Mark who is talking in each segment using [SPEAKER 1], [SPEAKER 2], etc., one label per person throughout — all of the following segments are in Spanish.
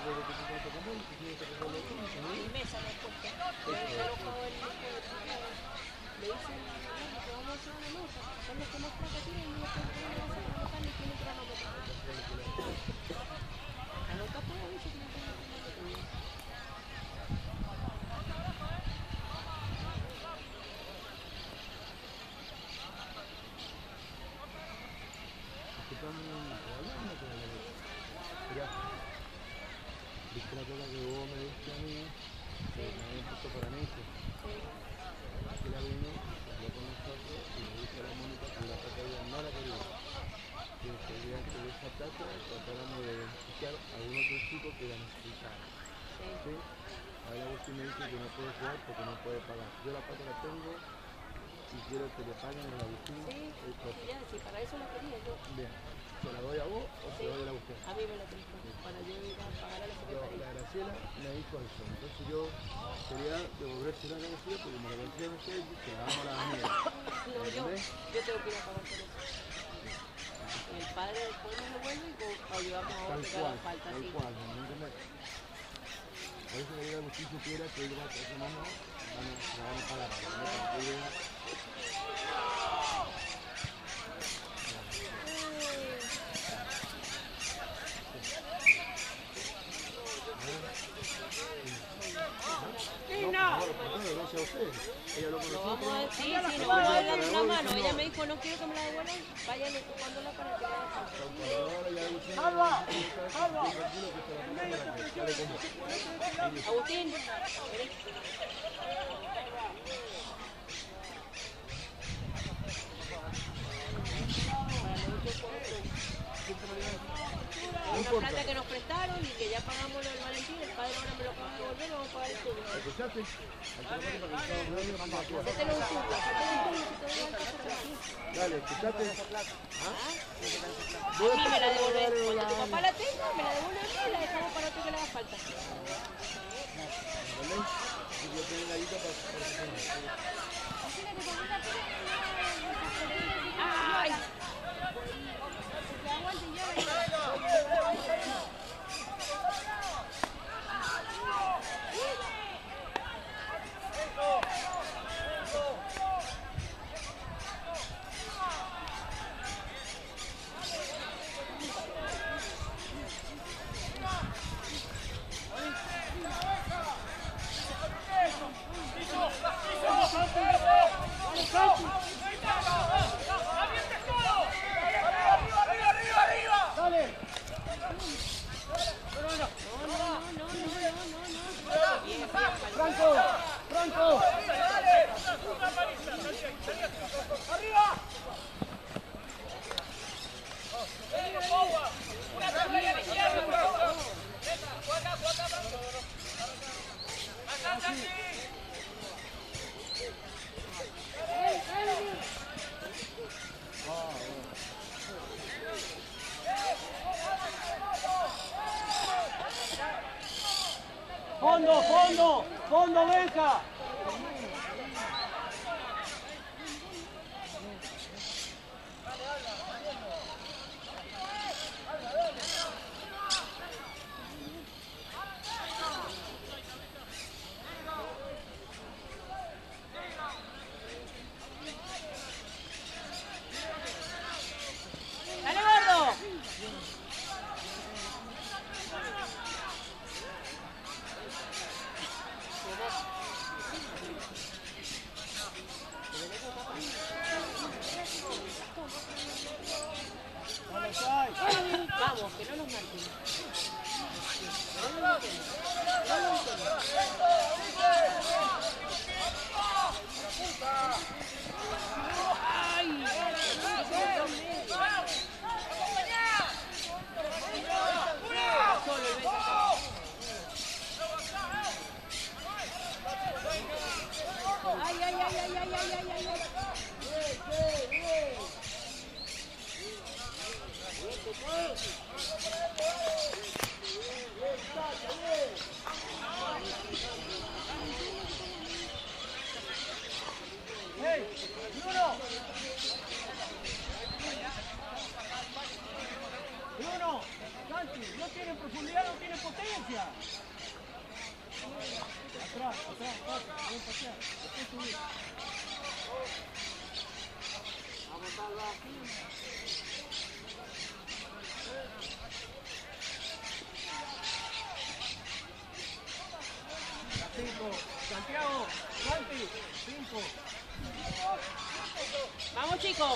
[SPEAKER 1] Mi mesa me he puesto. Le he colocado el disco de teclado. Le dicen que vamos a hacer una nota. Son los que más plata tienen y los que pueden hacer una nota ni tienen cronómetro. Anota todo, dice que no tiene cronómetro.
[SPEAKER 2] ¿Viste la cosa que vos me diste a mí? Que me habían puesto para Neisha. Aquí la vino, habló con nosotros y le dijo a la Mónica que la plata ella no la quería. Que quería que de esa plata tratáramos de beneficiar a algún otro chico que la necesitara. ¿Sí? Ahora Agustín me dice que no puede jugar porque no puede pagar. Yo la plata la tengo y quiero que le paguen a Agustín.
[SPEAKER 1] Sí, ya, sí, para eso la quería yo.
[SPEAKER 2] Bien. ¿Se la doy a vos o se la doy a usted?
[SPEAKER 1] A mí me la tenés que dar, para yo ir a pagar a la secretaría.
[SPEAKER 2] La Graciela me dijo eso, entonces yo quería devolvérsela a la Graciela porque me la vendieron ustedes y se la damos a la amiga.
[SPEAKER 1] No, yo tengo que ir a pagar por eso. El padre después me lo vuelve y ayudamos a otro que haga falta.
[SPEAKER 2] Tal cual, ¿me entiendes? Por eso quería que usted supiera que él va a hacer mano, la van a pagar. Gracias a usted. Ella lo conoció.
[SPEAKER 1] Sí, nos vamos a dar una mano. Ella me dijo, no quiero que me la devuelvan, vayan ocupándola para que la hagan falta.
[SPEAKER 3] ¡Salva!
[SPEAKER 1] Agustín, una plata que nos prestaron y que ya pagamos lo del Valentín, el padre ahora me lo acaba de devolver y vamos a pagar el tuyo.
[SPEAKER 2] ¿Escuchaste?
[SPEAKER 1] Hacételo un tubo,
[SPEAKER 2] Dale, ¿escuchaste?
[SPEAKER 1] A mí me la devuelven. Cuando tu papá la tenga, me la devuelve a mí y la dejamos para otro que le haga falta.
[SPEAKER 2] Yo tengo la guita para
[SPEAKER 1] ¡Ay!
[SPEAKER 3] ¡Franco! ¡Franco! ¡Fondo, fondo! ¡Fondo, Benja!
[SPEAKER 1] ¡Dale, gordo!
[SPEAKER 3] distancia. Atrás, pase, bien pasear. Después subir. Vamos, Salva. 5, Santiago, Santi, 5.
[SPEAKER 1] Vamos, chicos.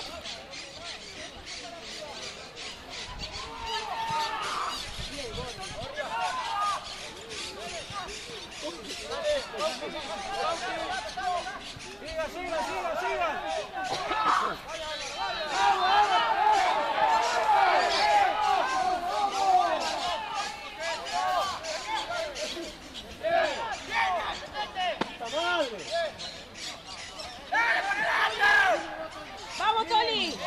[SPEAKER 3] Siga.
[SPEAKER 1] Vamos, Toli.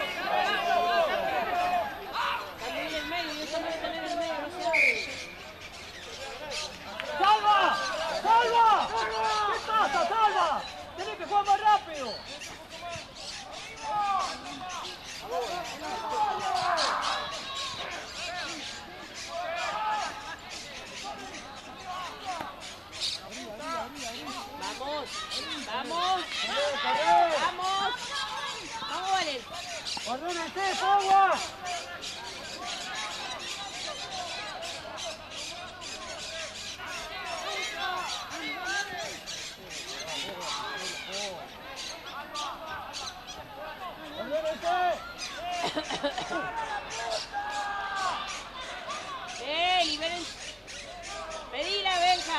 [SPEAKER 1] También en el medio, yo también en el medio, no se abre.
[SPEAKER 3] ¡Salva! ¿Qué pasa, Salva? Tenés que jugar más rápido.
[SPEAKER 1] Vamos, Valen.
[SPEAKER 3] ¡Ordénense, forward!
[SPEAKER 1] Liberen. Pedila, Benja.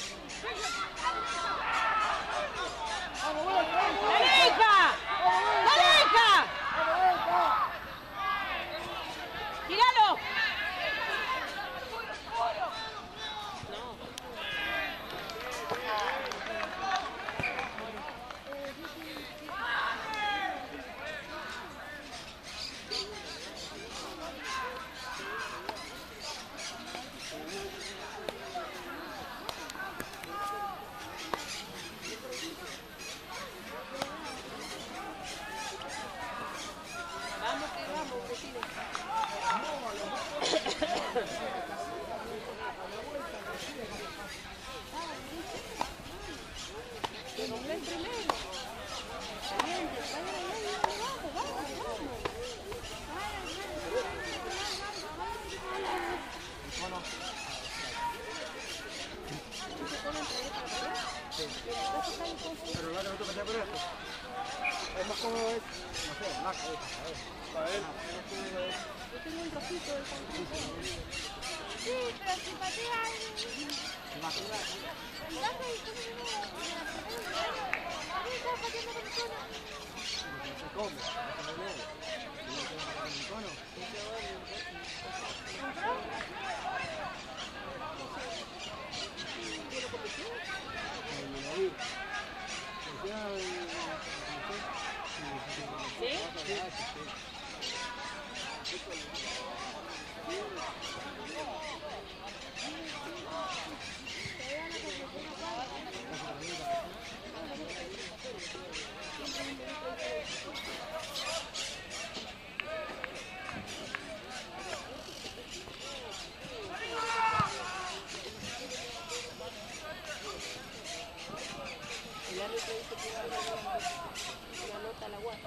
[SPEAKER 1] ¡Dale, hija! ¡Tíralo!
[SPEAKER 2] Pero la que no te pasé por esto. Es más cómodo es, no sé, la cabeza, a ver. A ver.
[SPEAKER 1] Yo tengo un rojito del pantalón. Sí, pero si patea el bajo y cómo se el árbitro dice que va a dar una nota a la UAS.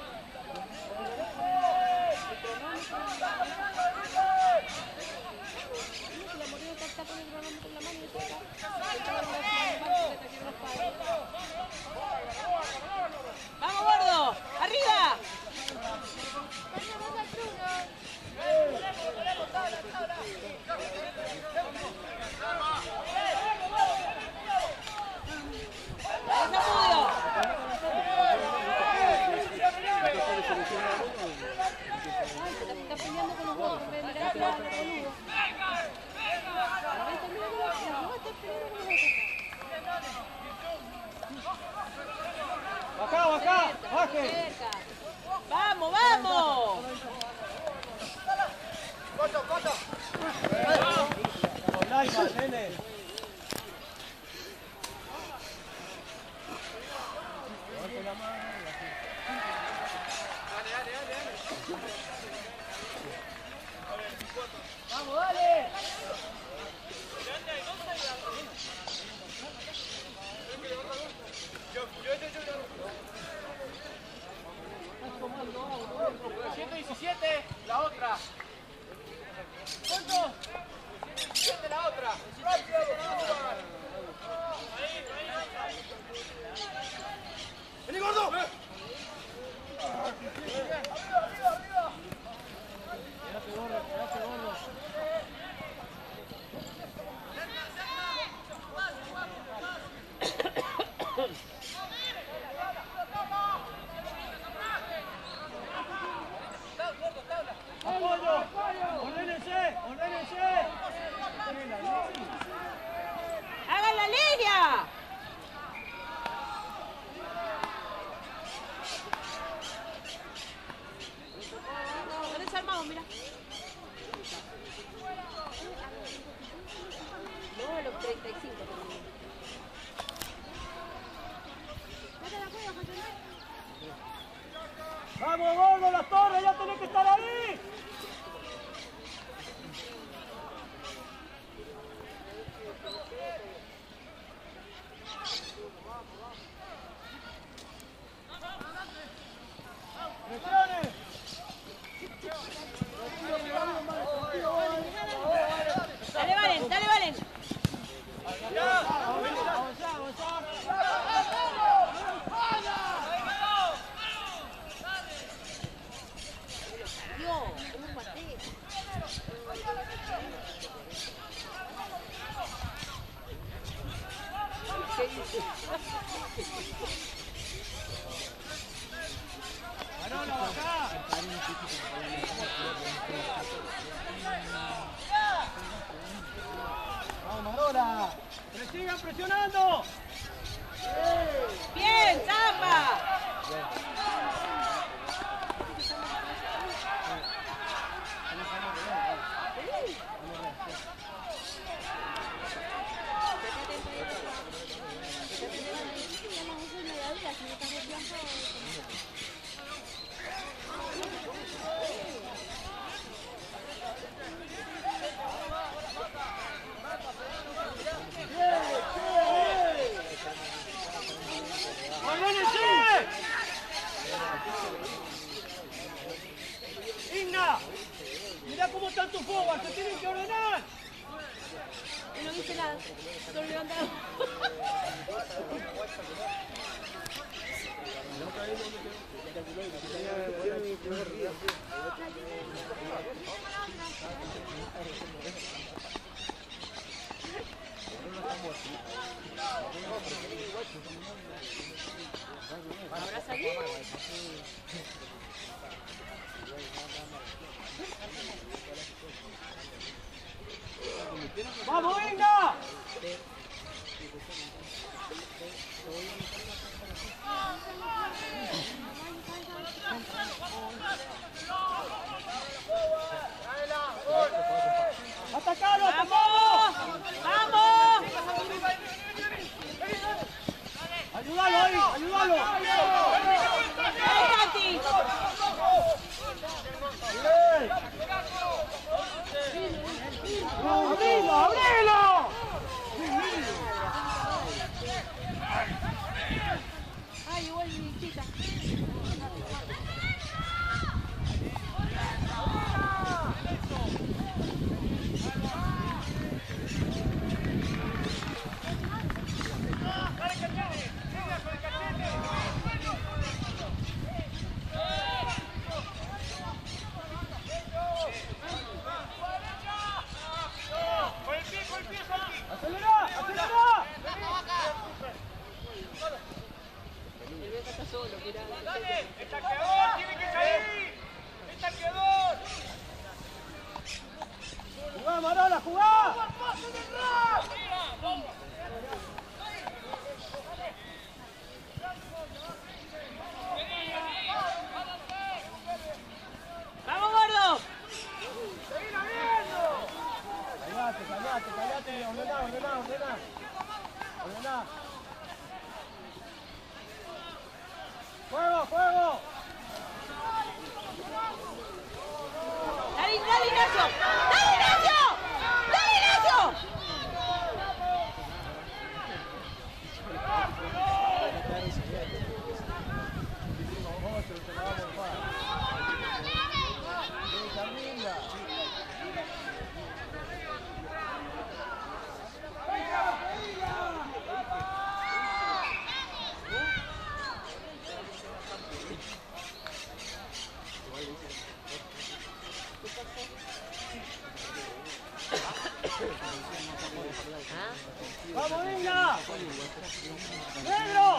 [SPEAKER 1] La morena está con el cronómetro en la mano y eso ¡vamos, gordo! ¡Arriba! Está peleando con los dos, me mirá que boludo.
[SPEAKER 3] Baja, baje.
[SPEAKER 1] ¡Vamos, vamos!
[SPEAKER 3] Con Laima, nene. ¡Vamos, dale!
[SPEAKER 1] 35 también.
[SPEAKER 3] ¡Vamos, Gordo, Las Torres! ¡Ya tenés que estar ahí! ¡Presiones!
[SPEAKER 1] Dale, Valen, dale, Valen. Dios, ¿cómo patea?
[SPEAKER 3] ¡Manolo, bajá! ¡Vamos, Marola! ¡Que sigan presionando!
[SPEAKER 1] ¡Bien, Zapa!
[SPEAKER 3] ¡Igna! ¡Mirá cómo están tus fogas! ¡Se tienen que ordenar!
[SPEAKER 1] Y no dice nada, solo levantado. ¿Habrá salido?
[SPEAKER 3] ¡Vamos, Igna! ¡Atacalo, atacalo!
[SPEAKER 1] ¡Vamos!
[SPEAKER 3] ¡Ayúdalo ahí! ¡Ayúdalo!
[SPEAKER 1] ¡Dale, Tati!
[SPEAKER 3] ¡Abrilo! ¡Abrilo!
[SPEAKER 1] Ay, igual mi chica.
[SPEAKER 3] ¡Acelera! ¡Acelera!
[SPEAKER 1] El Beca está solo, mirá.
[SPEAKER 3] ¡Dale! ¡El taqueador tiene que salir! ¡El taqueador! ¡Jugá, Marola, jugá!
[SPEAKER 1] ¡Vamos, Gordo!
[SPEAKER 3] Callate, ordená. ¡Fuego!
[SPEAKER 1] ¡Dale, Ignacio! ¡Dale, Ignacio!
[SPEAKER 3] ¡Vamos, Igna! ¡Negro!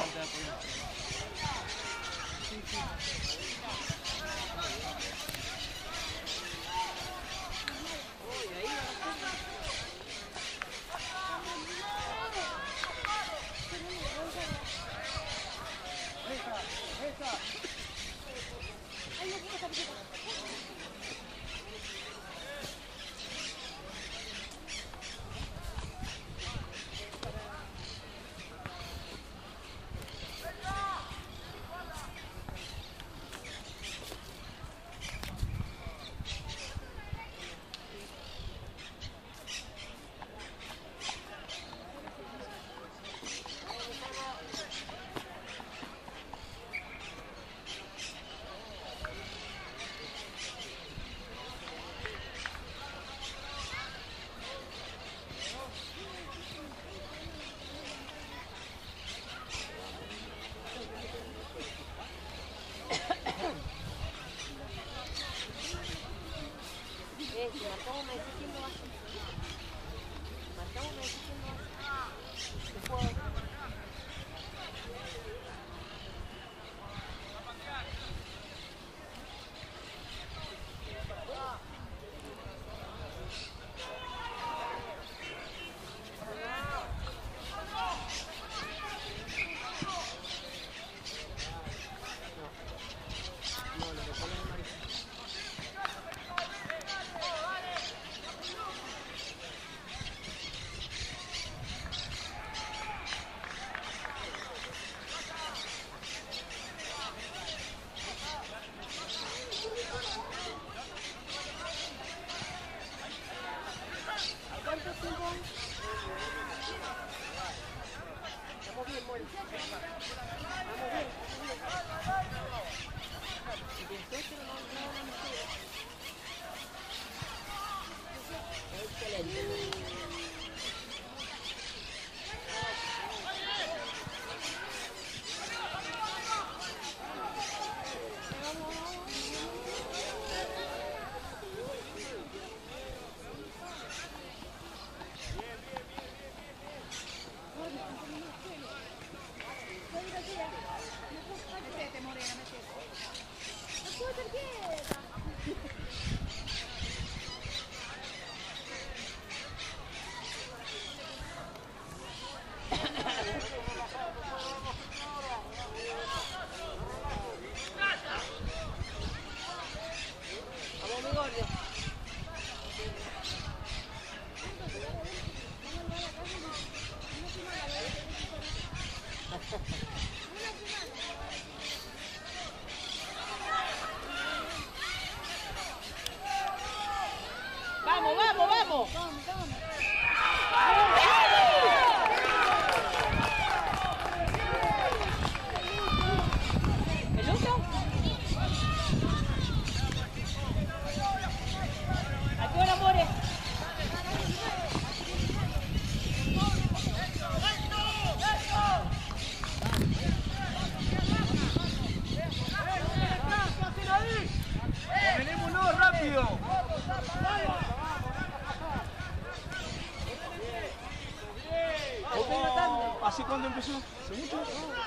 [SPEAKER 3] ¿Hace cuándo empezó? ¿Hace mucho?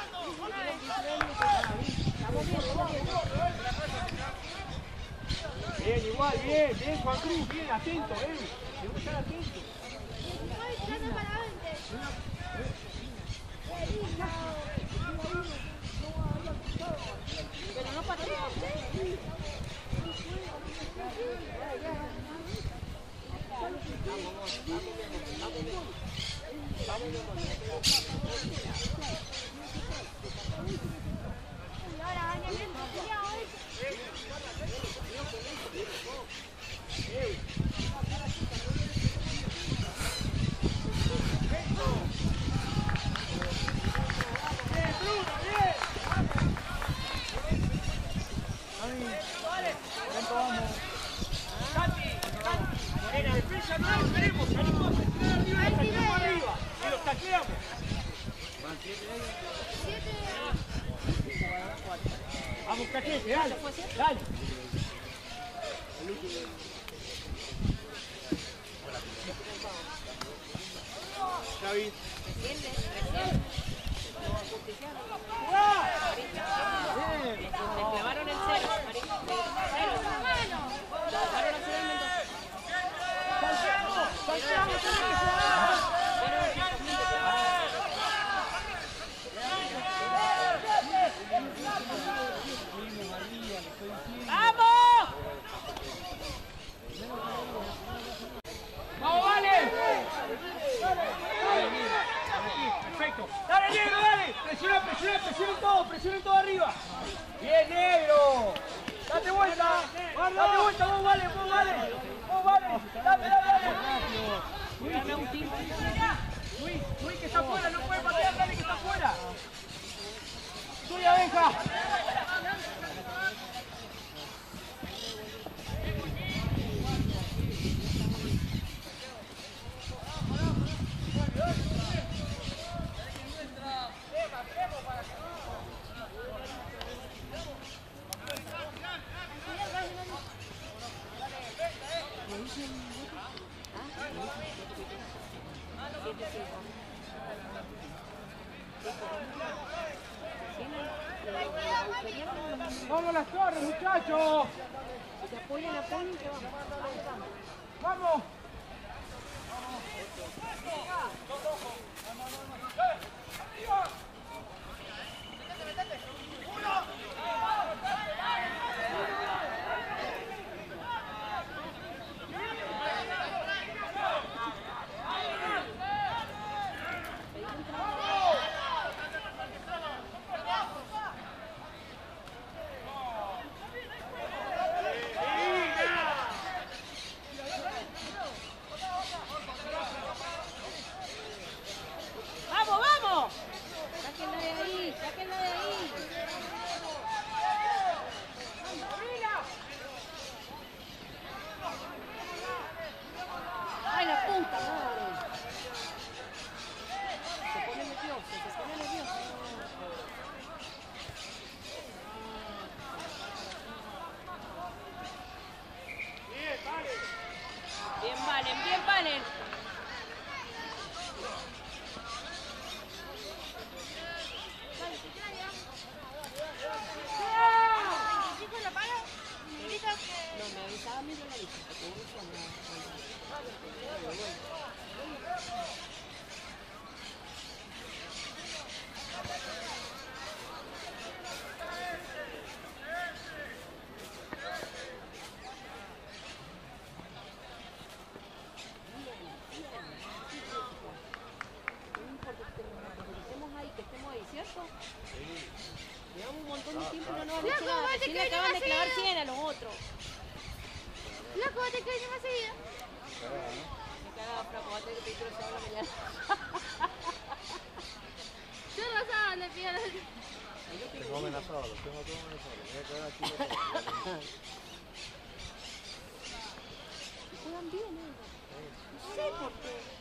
[SPEAKER 3] Bien, igual, bien, Juan Cruz, bien, atento, tengo que estar atento.
[SPEAKER 1] Pero no patea.
[SPEAKER 3] Vamos, Cachete, dale, dale. Xavi. Le clavaron el cero. Cero. Lo dejaron hacer el Mendoza. Santiago, tenés que jugar. ¡Vamos! ¡Vamos, vale! Perfecto. ¡Dale, negro, dale! Presiona todo arriba. ¡Bien, negro! ¡Date vuelta! ¡Date vuelta, vos, vale! ¡Dale! Luis, que está afuera, no puede patear, dale que está afuera. ¡Tuya, Benja! ¡Vamos las torres, muchachos!
[SPEAKER 1] Se apoyan, que vamos.
[SPEAKER 3] ¡Vamos!
[SPEAKER 1] Bien, Valen. No, me avisaba a mí de la lista, porque uno se llama. Llevamos un montón de tiempo y no nos han hecho nada. Recién le acaban de clavar 100 a los otros.
[SPEAKER 4] Loco, te caes más seguido.
[SPEAKER 1] Me cagaba, Franco, va a tener que pedir que la mañana.
[SPEAKER 4] Yo lo sabía, le pido.
[SPEAKER 2] Tengo amenazados, los tengo todos amenazados. Voy a quedar aquí los
[SPEAKER 1] Y juegan bien, ¿eh? No sé por qué.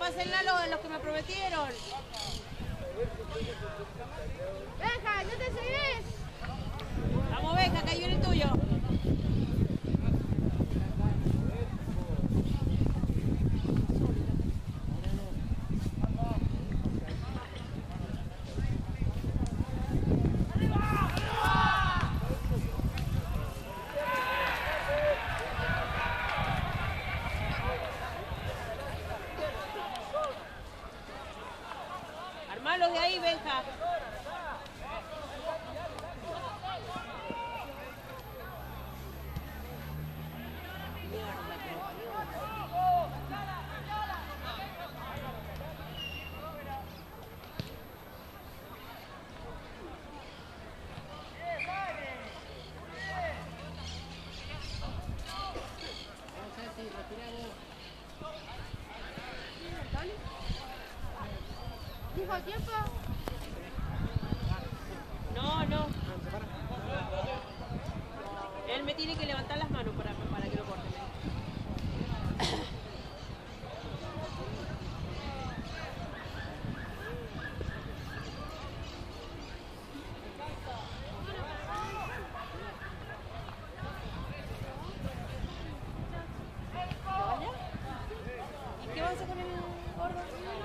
[SPEAKER 3] pásenla los que me prometieron.
[SPEAKER 4] Benja, ¿no te seguís?
[SPEAKER 3] Vamos, Benja, que ahí viene el tuyo. Armalos de ahí, Benja.
[SPEAKER 4] ¿Dijo tiempo?
[SPEAKER 3] No. Él me tiene que levantar las manos para que lo corten. ¿Y qué vas a hacer con el gordo?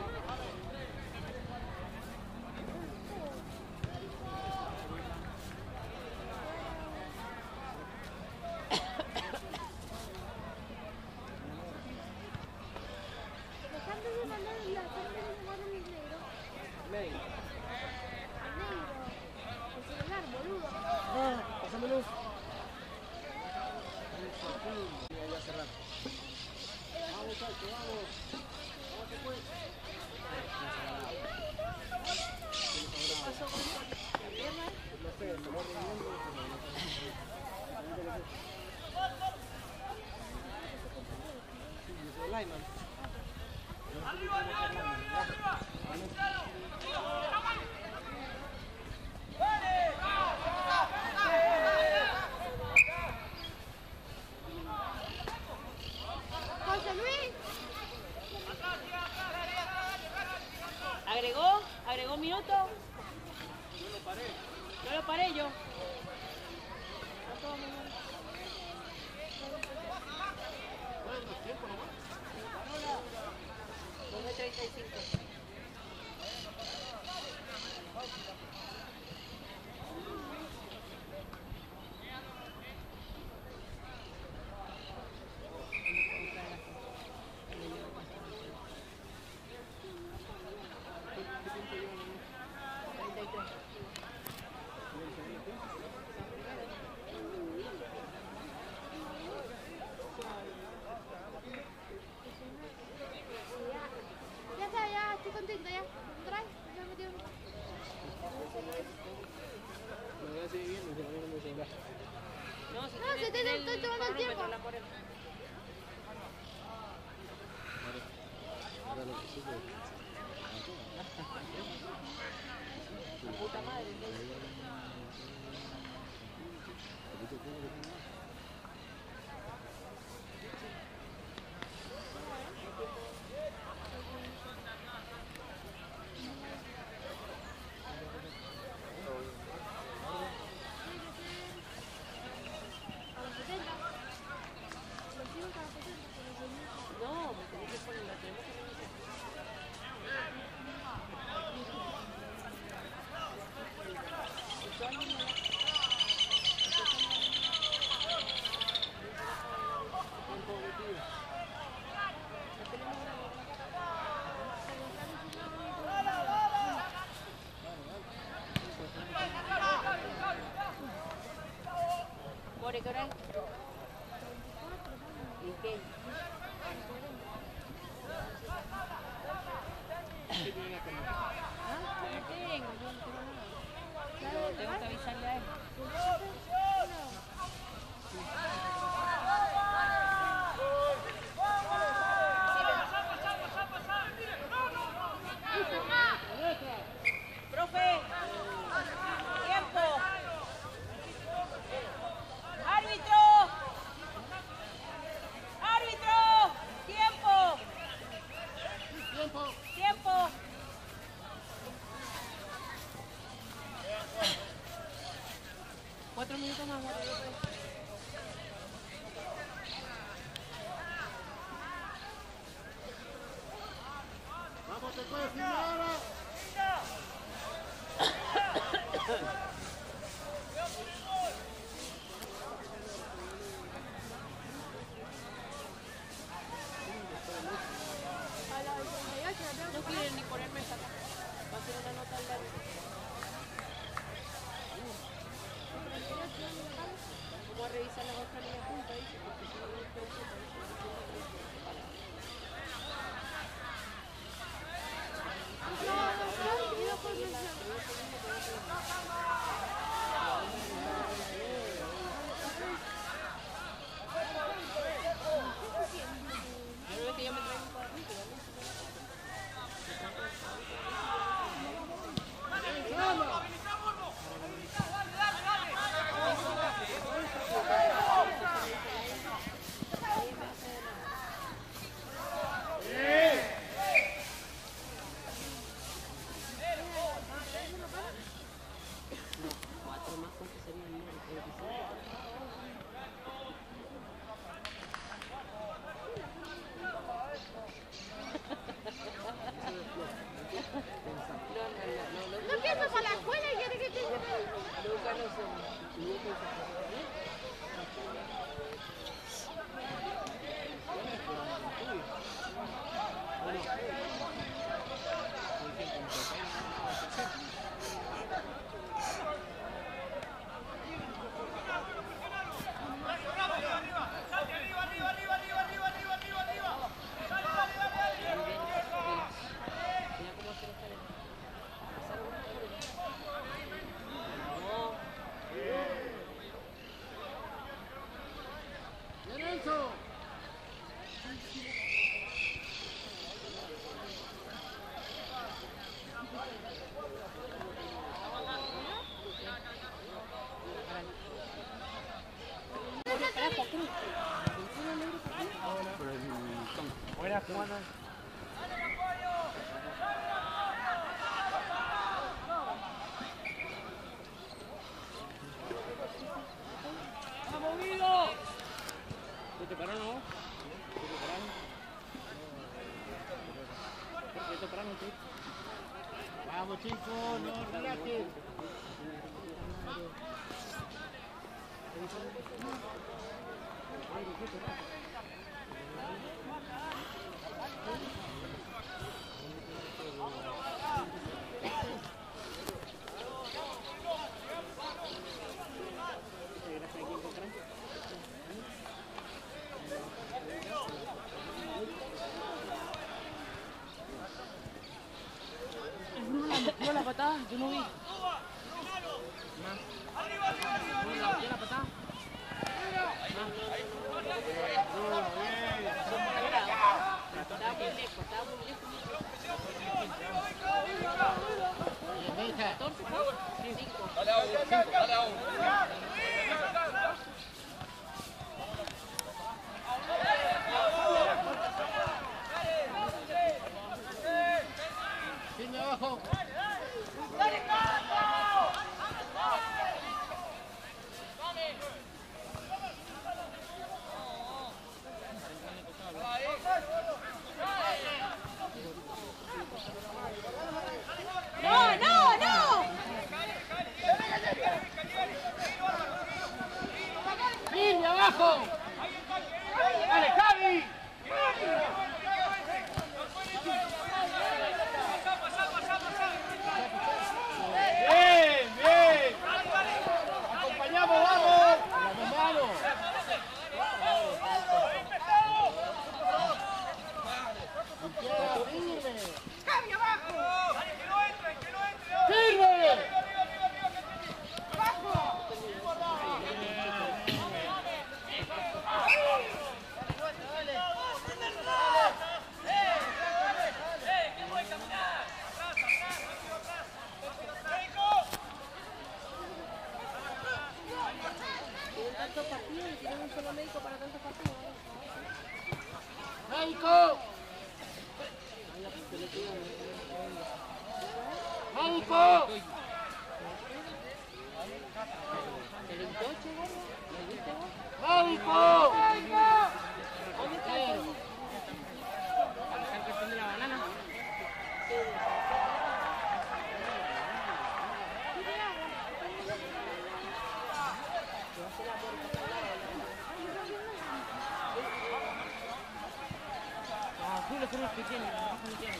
[SPEAKER 4] Dejando de mandar el negro.
[SPEAKER 2] Ley.
[SPEAKER 4] El negro. El celular, boludo.
[SPEAKER 2] Pásamelo. Ya cerrar. Vamos, muchachos, vamos. Vamos que pues. No sé, se va reuniendo. Sí, yo soy Lyman.
[SPEAKER 4] José Luis.
[SPEAKER 3] ¿Agregó un minuto? No lo paré yo. Dos de 35.
[SPEAKER 4] Ya está, ya estoy contenta ya. ¿Me traes? Ya me dio.
[SPEAKER 2] Me voy a seguir viendo, se va a poner mi celular.
[SPEAKER 3] No, si
[SPEAKER 4] No, se te estoy tomando el tiempo.
[SPEAKER 2] Ahora lo que supe.
[SPEAKER 3] La puta madre.
[SPEAKER 4] A los 70. Los 5 a los 70.
[SPEAKER 3] No, me tenés que poner la tenemos que poner. ¿Por qué hora es? ¿Y qué? No tengo, yo no tengo nada. Pero tengo que avisarle a él. Profe, tiempo. Árbitro. Árbitro, tiempo. ¡Tiempo! Cuatro minutos más,
[SPEAKER 2] Vamos, te puedes firmar ahora.
[SPEAKER 4] A la 88 la tengo
[SPEAKER 3] No quieren ni ponerme esa acá. Va a ser una nota al lado. Vamos a revisar la otra línea punta, dice, porque si no, no es perfecto. Pero es que yo me traigo un cuadernito, cuatro más, ¿cuánto serían? 25.
[SPEAKER 4] No pienso para la escuela y quiere que te lleve.
[SPEAKER 3] Nunca lo sé.
[SPEAKER 2] Buenas, Juana.
[SPEAKER 3] ¡Vamos, Guido! ¿Te prepararon vos? ¿Te prepararon tú?
[SPEAKER 2] Vamos, chicos, no relajen.
[SPEAKER 3] Dio la patada, yo no vi. Dio la patada. Estaba muy lejos, estaba muy lejos. 14, 5.
[SPEAKER 5] Dale a uno.
[SPEAKER 2] Firme abajo.
[SPEAKER 4] No, no, no.
[SPEAKER 2] Firme abajo. Dale, Javi.
[SPEAKER 5] Pasá.
[SPEAKER 3] ¡Banco! ¿Te le gustó, che, gordo? ¿Le viste vos? ¡Banco! ¿Dónde está el gordo? ¿Está el cartón de la banana? Tú lo pones pequeño, no tiene.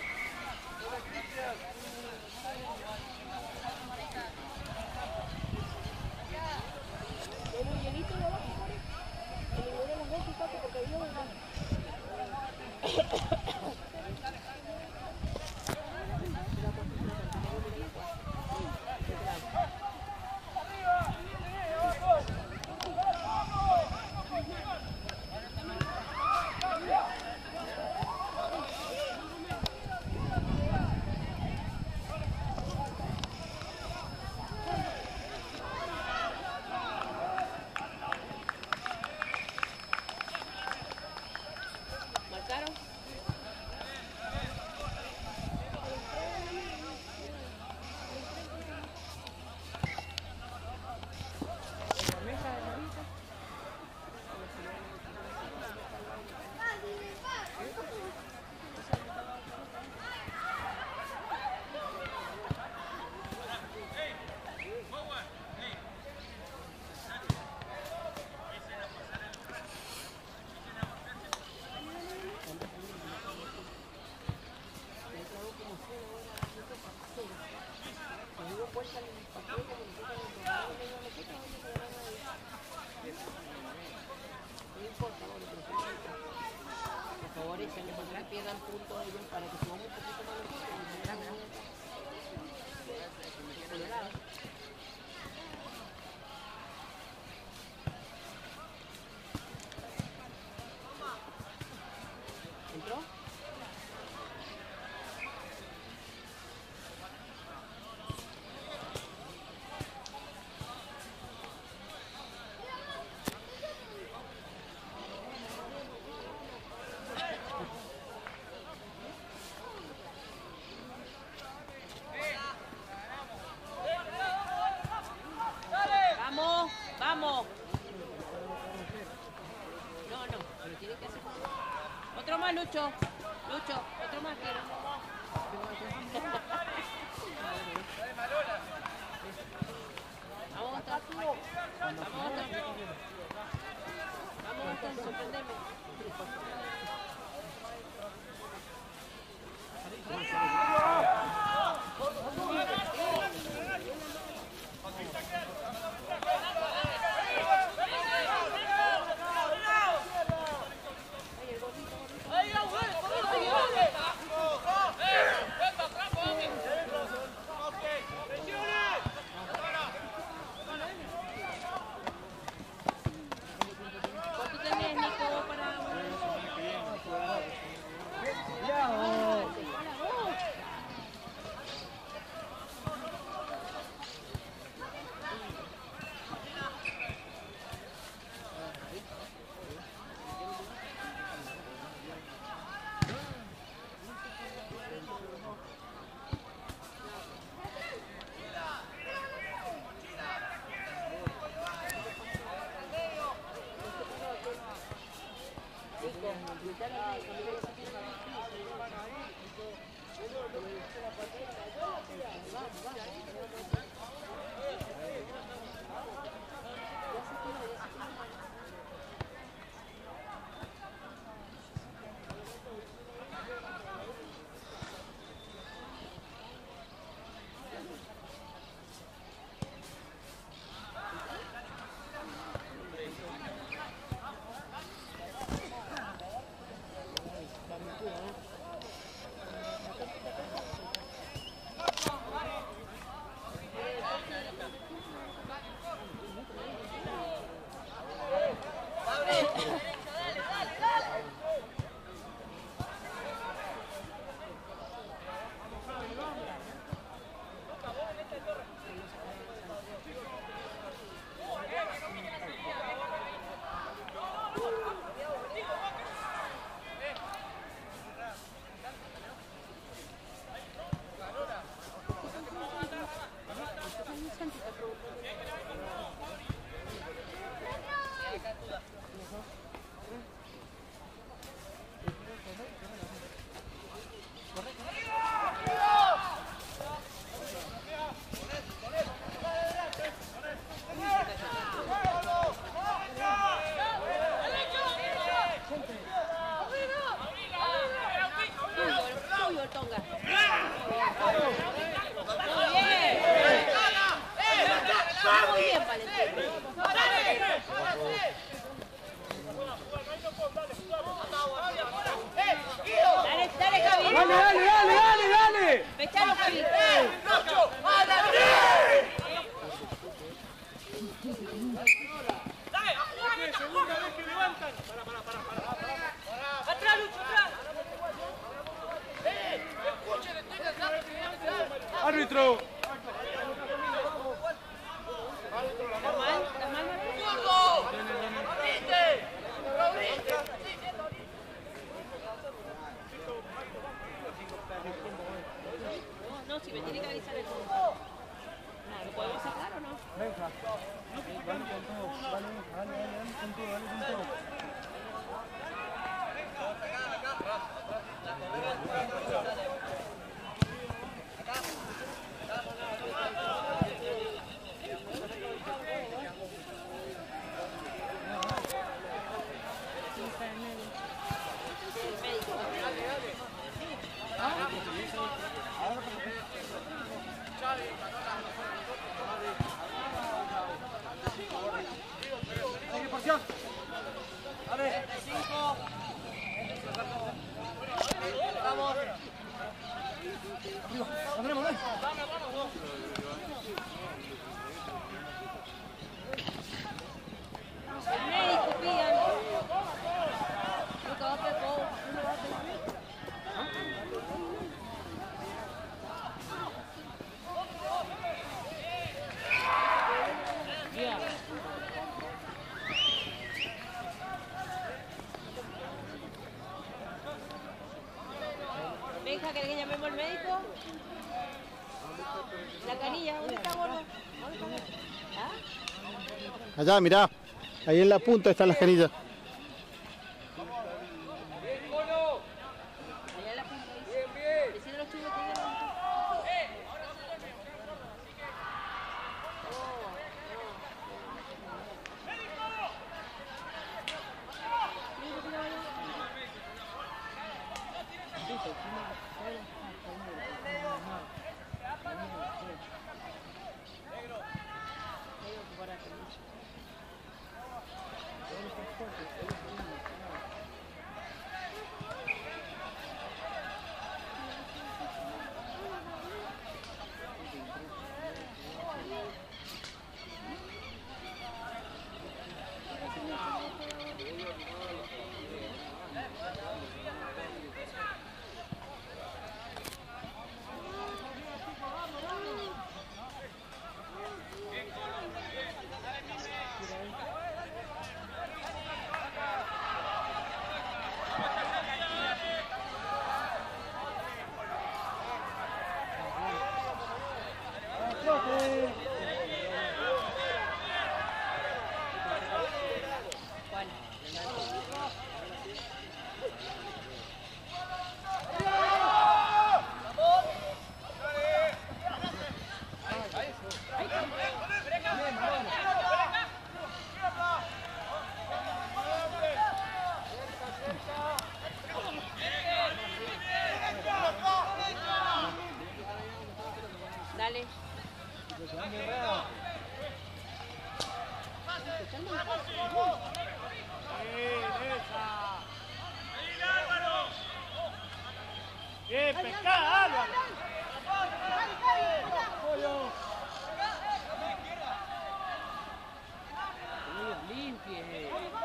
[SPEAKER 1] El hielito de abajo, Mari. El hielo de los dos, fíjate, porque ahí no va.
[SPEAKER 3] ¿Marcaron? Por favor, échale porque las pierdan puntos a ellos para que subamos un poquito más los puntos. Colorado. ¿Entró? ¡Vamos! ¡Vamos! No, no, pero tiene que hacer. Otro más, Lucho. Lucho, otro más quiero. Vamos, Gastón. Vamos, Gastón. Vamos, Gastón, sorprendeme. ¿Cuánto tenés, Nico, para...?
[SPEAKER 1] el Tonga. Muy bien. Muy bien, Valentín. Dale, Javi.
[SPEAKER 3] Dale.
[SPEAKER 1] Fechalo, Javi.
[SPEAKER 3] Segunda vez que levantan.
[SPEAKER 1] Atrás, Lucho, atrás.
[SPEAKER 3] Árbitro.
[SPEAKER 1] ¿Está mal, Marco? No, si me tiene que avisar el punto. No, ¿lo podemos sacar o no?
[SPEAKER 2] Venga. Vale con todo. Vale con todo.
[SPEAKER 1] El médico, pidan. Nunca va a hacer todo. Uno va a hacer. Benja, ¿querés que llamemos al médico? La canilla, ¿dónde está, gordo? ¿Dónde está, gordo? ¿Ah?
[SPEAKER 5] Allá, mirá. Ahí en la punta están las canillas.
[SPEAKER 1] Allá en la punta dice. Decirle a los chicos que digan. Dale.
[SPEAKER 3] Bien, pescada, Álvaro. Limpie.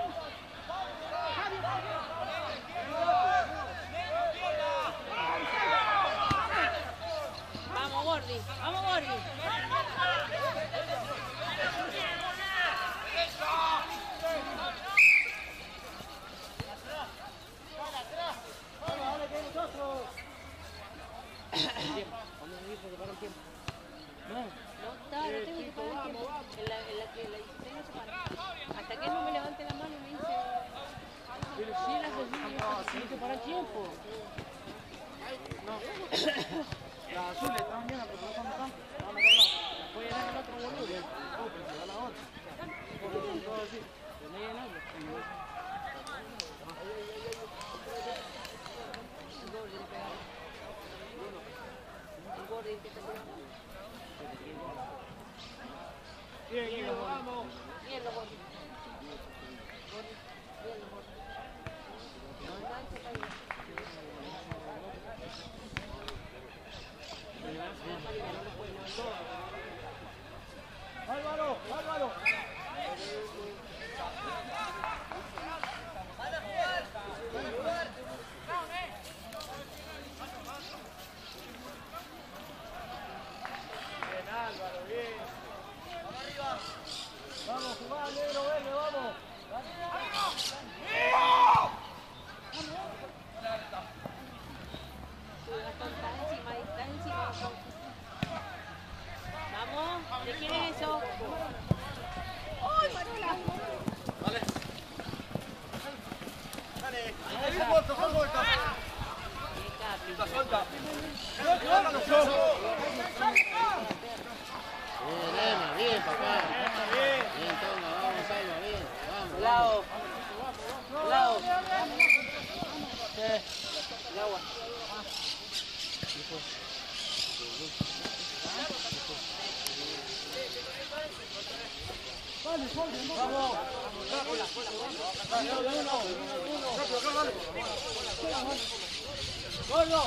[SPEAKER 1] Vamos, Gordi. Vamos, Gordi. No, no tengo que parar el tiempo. En la 16 no se para. Hasta que él no me levante la mano y me dice...
[SPEAKER 3] Pero si él hace así, tiene que parar tiempo. La azul está mañana, pero no cuando están. Puede llenar el otro boludo. Pero se va la otra. Porque son todos así. Pero no llenan algo. Bien, vamos.
[SPEAKER 1] Bien, los gordos. Bien, los gordos. No enganche, Caído.
[SPEAKER 3] Álvaro, Álvaro. Bien, Álvaro, bien. Vamos arriba. Vamos, jugá, negro, verde, vamos.
[SPEAKER 1] Está encima. Vamos, ¿de quién es eso? ¡Uy, Manuela!
[SPEAKER 3] Vale. Dale. La suelta.
[SPEAKER 2] Bien, Emma, bien, papá. Bien, toma, vamos, Alba, bien. Vamos,
[SPEAKER 3] Lado. Lado.
[SPEAKER 1] El agua.
[SPEAKER 3] Vamos. Gordo.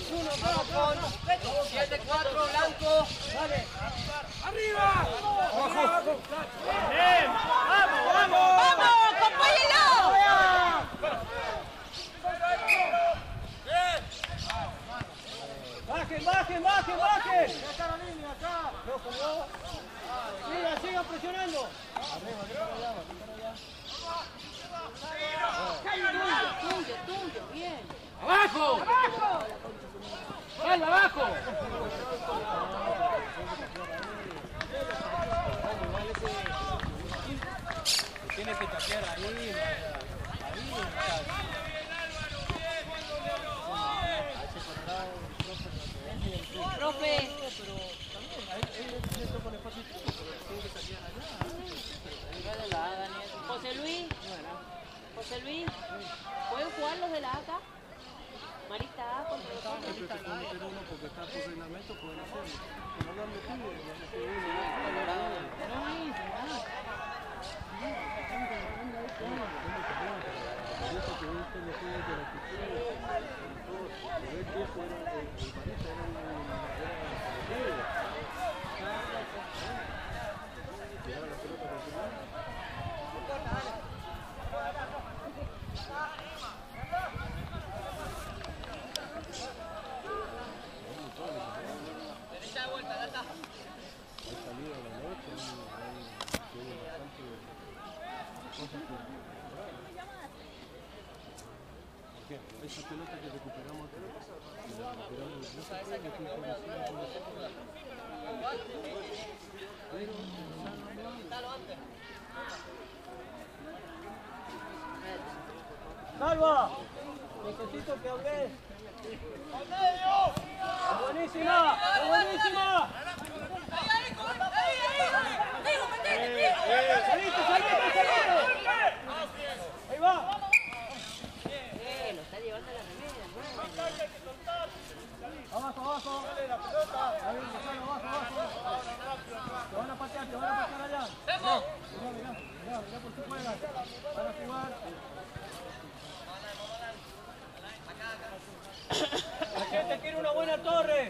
[SPEAKER 3] 7-4, blanco. Dale. ¡Arriba! ¡Bien! ¡Vamos, vamos!
[SPEAKER 1] ¡Vamos, compáñelo!
[SPEAKER 3] ¡Bajen! Acá la línea, acá. Sigan presionando.
[SPEAKER 1] Tuyo, bien.
[SPEAKER 3] ¡Abajo! ¡Salva, abajo! Tiene que tapear ahí,
[SPEAKER 1] Profe. José Luis, ¿pueden jugar los de la ACA? Marista A contra los otros.
[SPEAKER 2] Siempre se puede meter uno porque está por reglamento, pueden hacerlo. Si no lo han metido, lo han metido uno.
[SPEAKER 1] No hizo nada.
[SPEAKER 3] Derecha de vuelta, ya está.
[SPEAKER 2] Hay salida de la noche, hay bastante cosas que... Esa pelota que recuperamos acá, la recuperamos no se puede que fue por encima con nosotros.
[SPEAKER 3] ¡Salva! Necesito que hables. ¡Buenísima! ¡Buenísima! ¡Salite! ¡Ahí va!
[SPEAKER 1] Lo está llevando a la remera.
[SPEAKER 3] Abajo. Dale la pelota. Ahí, abajo. Te van a patear allá. Mirá por qué juegan. Van a jugar. La gente quiere una buena torre.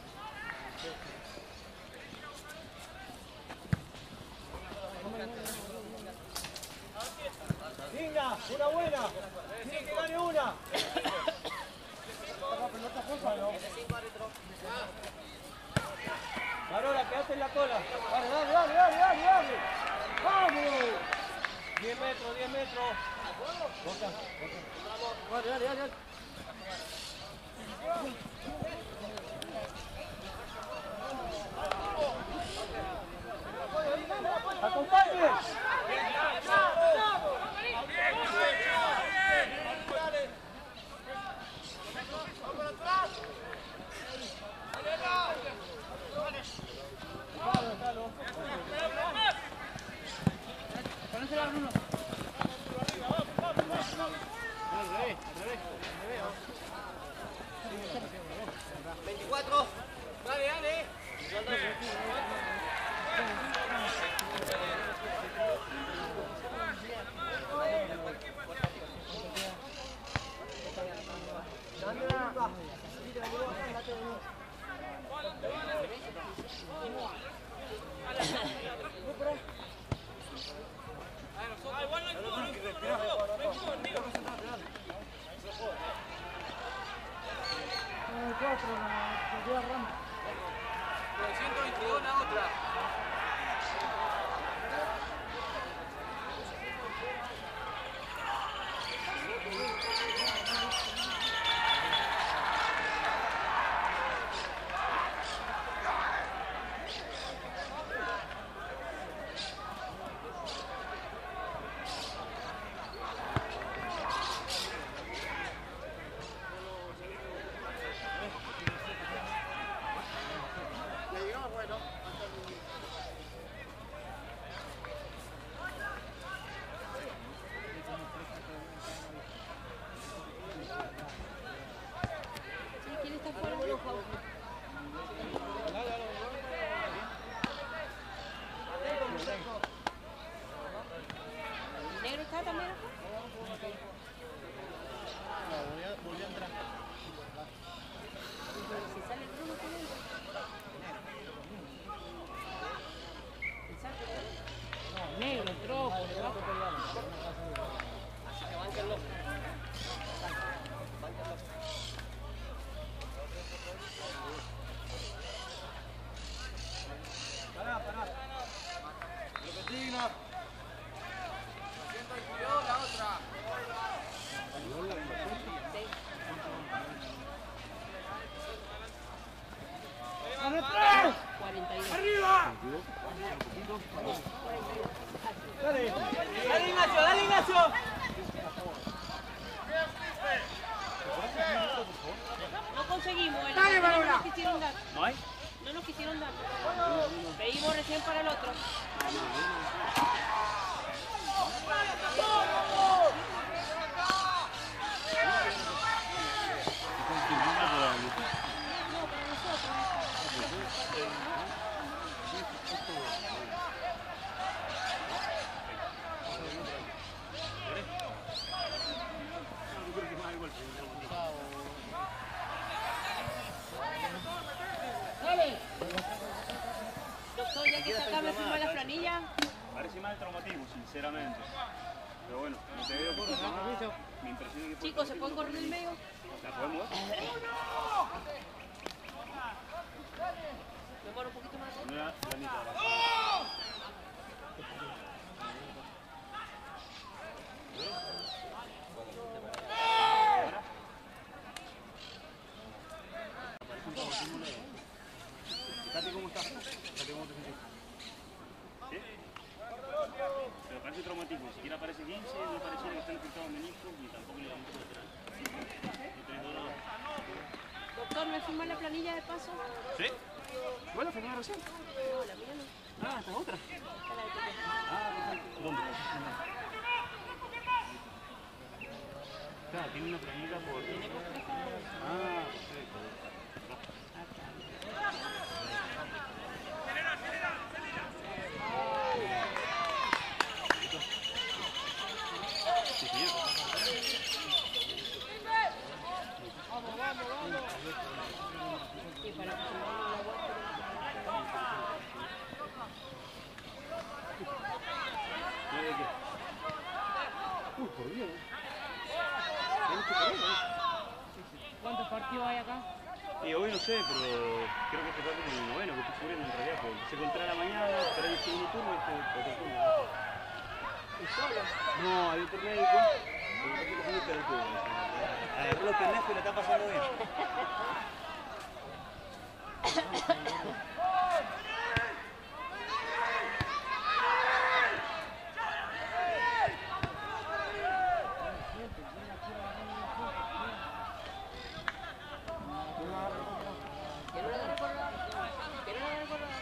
[SPEAKER 3] Digna, una buena. Tiene que gane una. Carola, quédate en la cola. Dale. ¡Vamos! 10 metros. Boca. Dale. ¡Acompañe! Al revés. 922 la otra.
[SPEAKER 1] ¿Quién está fuera de los juegos? ¿El negro está también acá?
[SPEAKER 5] Volvió a entrar.
[SPEAKER 1] Si sale el Bruno con él. Exacto.
[SPEAKER 3] Negro, entró por debajo. Así que bánquenlo. Pará. Lo que signa. 122 la otra. ¡Vamos,
[SPEAKER 1] 42.
[SPEAKER 3] ¡Arriba! Dale, dale Ignacio.
[SPEAKER 1] No conseguimos.
[SPEAKER 3] Dale,
[SPEAKER 1] no
[SPEAKER 3] Manuela.
[SPEAKER 1] nos quisieron dar.
[SPEAKER 3] ¿No hay?
[SPEAKER 1] No nos quisieron dar. Pedimos recién para el otro. No, para nosotros. Doctor, ya que está acá, me firma la planilla.
[SPEAKER 6] Parece mal traumatismo, sinceramente. Pero bueno, no te veo por nada. Me impresiona que
[SPEAKER 1] Chicos, ¿se pueden correr el medio?
[SPEAKER 6] ¿La podemos ver?
[SPEAKER 1] Me muero un poquito más.
[SPEAKER 6] No era la mitad. Fíjate cómo está. Fíjate cómo te sentís. ¿Sí? Pero parece traumatismo. Ni siquiera parece 15, no parece que está infectado menisco ni tampoco le da mucho lateral.
[SPEAKER 1] Doctor, ¿me firma la planilla de paso?
[SPEAKER 6] ¿Sí? ¿Vos la firmaste recién?
[SPEAKER 1] No, la mía no.
[SPEAKER 6] Ah, esta es otra.
[SPEAKER 1] Esta es la de Pepe.
[SPEAKER 6] Ah, perfecto. ¿Dónde? Claro, tiene una planilla por...
[SPEAKER 1] Tenemos 3 cada uno.
[SPEAKER 6] Ah, perfecto. Sí, señor.
[SPEAKER 1] Y para que se me vaya la vuelta.
[SPEAKER 6] ¿Nueve de qué?
[SPEAKER 2] Por Dios.
[SPEAKER 3] ¿Cuántos partidos hay acá?
[SPEAKER 6] Y hoy no sé, pero creo que este partido es el noveno que estoy cubriendo en realidad, porque se encontrará a la mañana, estará el segundo turno y este otro turno.
[SPEAKER 3] ¿Y solo?
[SPEAKER 6] No, hay otro médico. Agarró los pendejos y le está pasando bien.
[SPEAKER 1] ¿Quiero la agarrar por la? ¿Quiero la agarrar por la?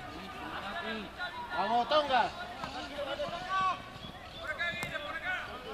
[SPEAKER 3] ¡Vamos, Tonga!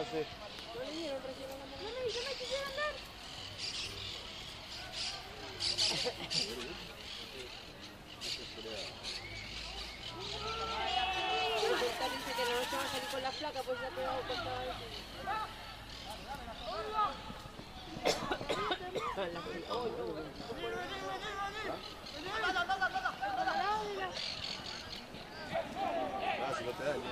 [SPEAKER 2] sé.
[SPEAKER 1] No le dieron recién a la mamá.
[SPEAKER 4] No me quisiera andar.
[SPEAKER 1] Esta dice que la noche va a salir con la flaca, pues ya te va a contar eso.
[SPEAKER 2] Ah, si no te daño.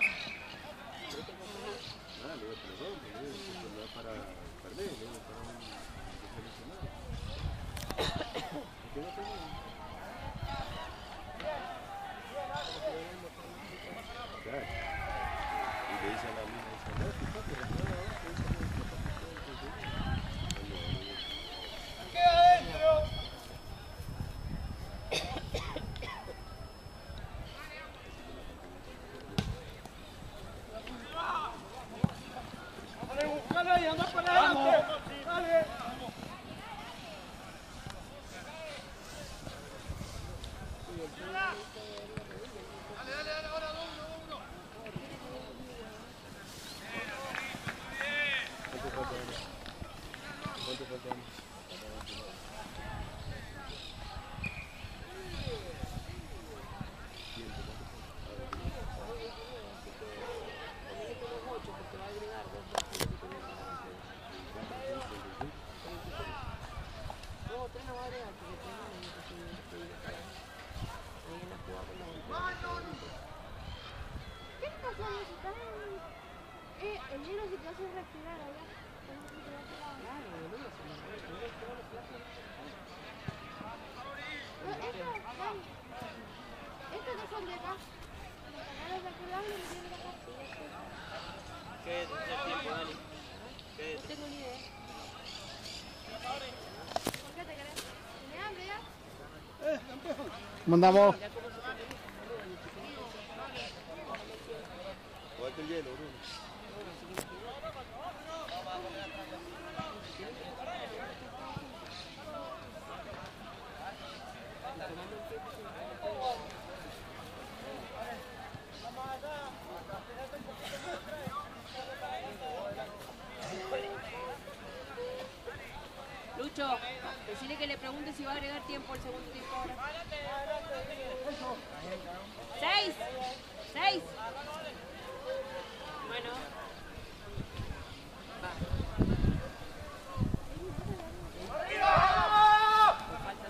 [SPEAKER 2] Ah, le digo, pero no, no es para perder, le digo, para un seleccionado. ¿Por qué no tengo? Claro. Y le dice a la mina, dice, no, fíjate, la señora abajo,
[SPEAKER 3] ¡Queda adentro! Dale, buscalo ahí, anda para adelante. Dale. Dale, ahora 2-1.
[SPEAKER 2] ¿Cuánto falta?
[SPEAKER 1] Porque va a agregar 2 veces. No, 3 no va a agregar porque 3 no necesita. Ahí en la jugada con la golpeada.
[SPEAKER 4] ¿Qué te pasó, Jessica? El negro se te hace respirar allá.
[SPEAKER 1] Claro, boludo, se me olvidó todos los plazos.
[SPEAKER 4] Estos que son de acá. Los canales de aquel lado y los de acá.
[SPEAKER 3] ¿Qué es el tiempo, Dani?
[SPEAKER 1] No tengo ni idea.
[SPEAKER 4] ¿Por qué te querés? ¿Tenés hambre ya?
[SPEAKER 5] Mandamos.
[SPEAKER 1] Ya como se come, boludo, ni siquiera.
[SPEAKER 2] Guarda el hielo, Bruno.
[SPEAKER 1] Lucho, decirle que le pregunte si va a agregar tiempo al segundo tiempo ahora. 6. 6. Bueno. Va. Me faltan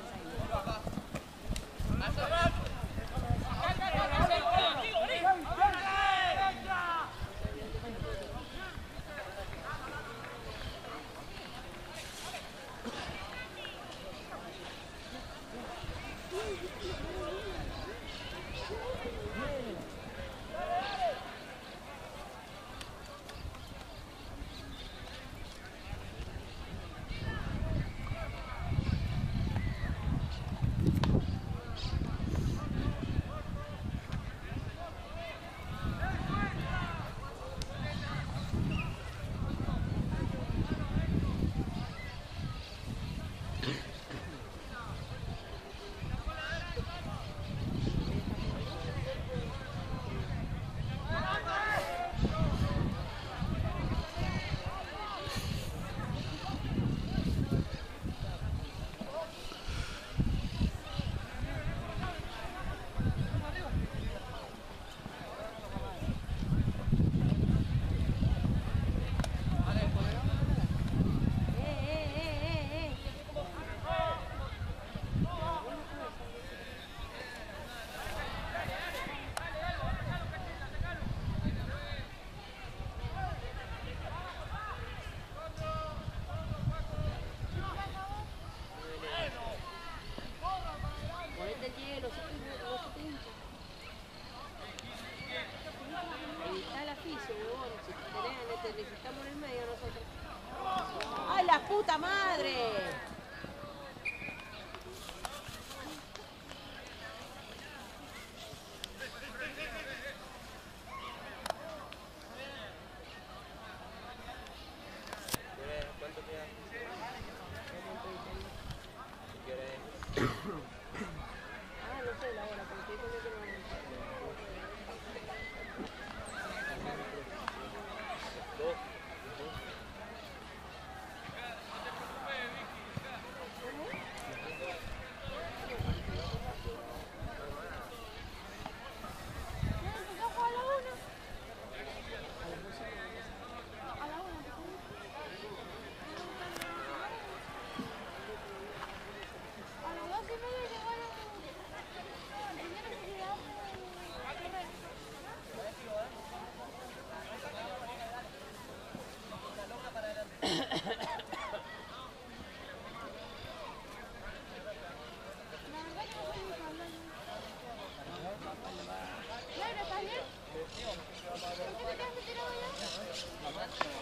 [SPEAKER 1] 7. Necesitamos en el medio nosotros. ¡Ay, la puta madre!
[SPEAKER 3] ¿Cuánto queda?
[SPEAKER 1] Ah, no sé la hora, porque dijo que no.
[SPEAKER 3] ¿2?
[SPEAKER 4] verdad que no sé ni qué hablar. Laura, ¿estás bien? ¿Por qué te quedaste tirado allá?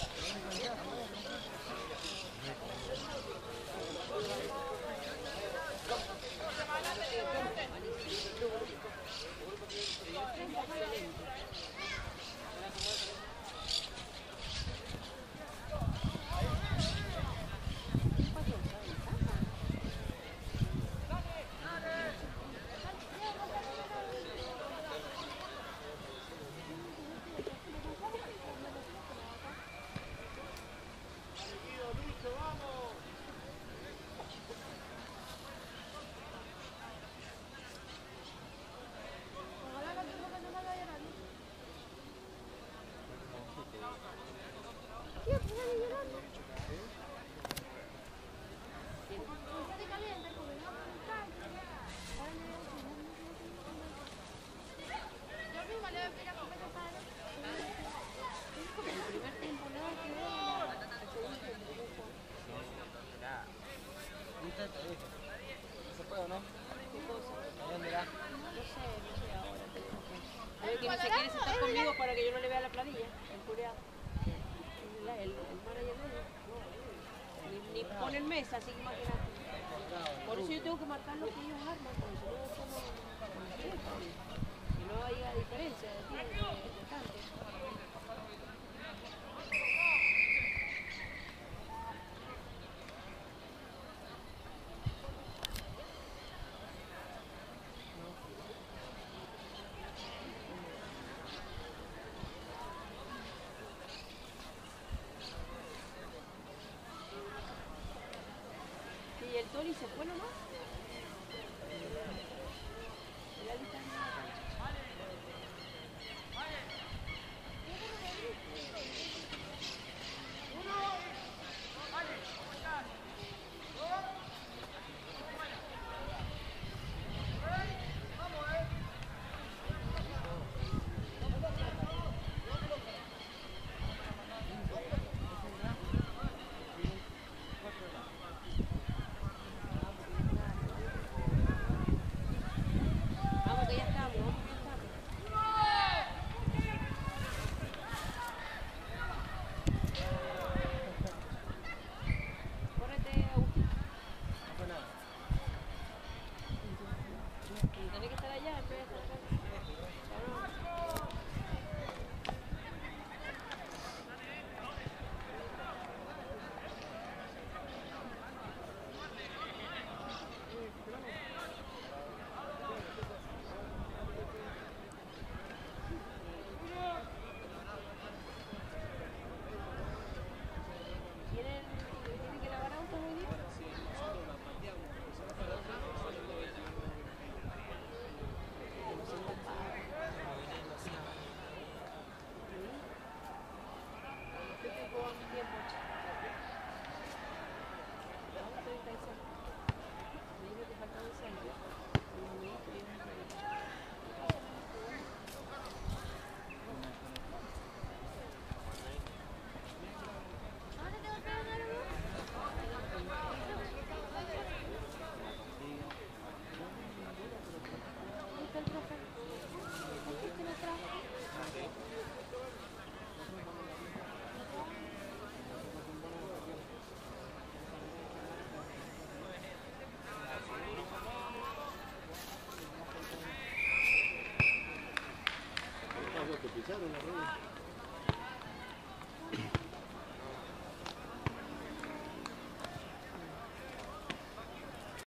[SPEAKER 4] Ojalá la tengo que no salga llorando. ¿Qué? ¿Por qué sale llorando? Está caliente porque no me gusta. Ahora me voy a decir, yo misma le voy a pedir a comer esa sal.
[SPEAKER 1] El primer tiempo nada que ver, el segundo tiempo poco.
[SPEAKER 3] ¿Viste? ¿Se puede o no?
[SPEAKER 1] ¿Qué cosa?
[SPEAKER 3] ¿Dónde va?
[SPEAKER 1] No sé ahora, te digo que... Ve que ni se quiere sentar conmigo para que yo no le vea la planilla, el culiao. El manager de ellos. Ni ponen mesa, así que imagínate. Por eso yo tengo que marcar lo que ellos arman, porque si no, eso no cierto. Y no haya diferencia de tiempo, de tanto. ¿Y el Tony se fue nomás? Ya le están dando la cancha. Vamos que ya estamos, vamos que ya estamos. Córrete, Agustín.
[SPEAKER 3] No fue nada.
[SPEAKER 1] Y tenés que estar allá en vez de estar acá. Cabrón. ¿Tienen que lavar autos hoy día? ¿Qué tiempo va mi tiempo? Vamos 36. Me dijo que faltaba un centro. Y me dijo que iba a entregar.
[SPEAKER 4] ¿Ahora te vas a ganar uno?
[SPEAKER 1] ¿Dónde está el profe?
[SPEAKER 4] Aquí te lo trajo.
[SPEAKER 2] ¿Te pisaron la rueda?